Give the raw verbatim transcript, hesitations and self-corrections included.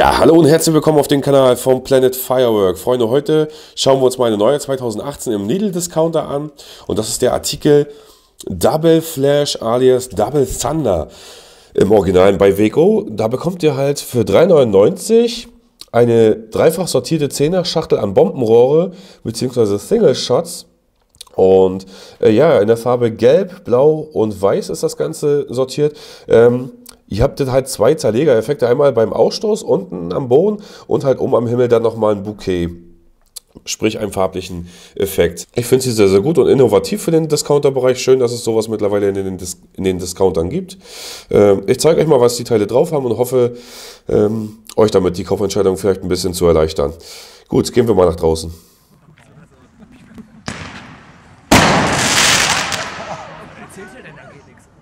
Ja, hallo und herzlich willkommen auf dem Kanal von Planet Firework. Freunde, heute schauen wir uns mal eine neue zwanzig achtzehn im Needle Discounter an. Und das ist der Artikel Double Flash alias Double Thunder im Original bei Weco. Da bekommt ihr halt für drei neunundneunzig eine dreifach sortierte Zehner-Schachtel an Bombenrohre bzw. Single Shots. Und äh, ja, in der Farbe Gelb, Blau und Weiß ist das Ganze sortiert. Ähm, Ihr habt halt zwei Zerlegereffekte, einmal beim Ausstoß unten am Boden und halt oben am Himmel dann nochmal ein Bouquet, sprich einen farblichen Effekt. Ich finde sie sehr, sehr gut und innovativ für den Discounter-Bereich. Schön, dass es sowas mittlerweile in den, Dis in den Discountern gibt. Ähm, ich zeige euch mal, was die Teile drauf haben und hoffe, ähm, euch damit die Kaufentscheidung vielleicht ein bisschen zu erleichtern. Gut, gehen wir mal nach draußen. Erzählt ihr denn, da geht nichts?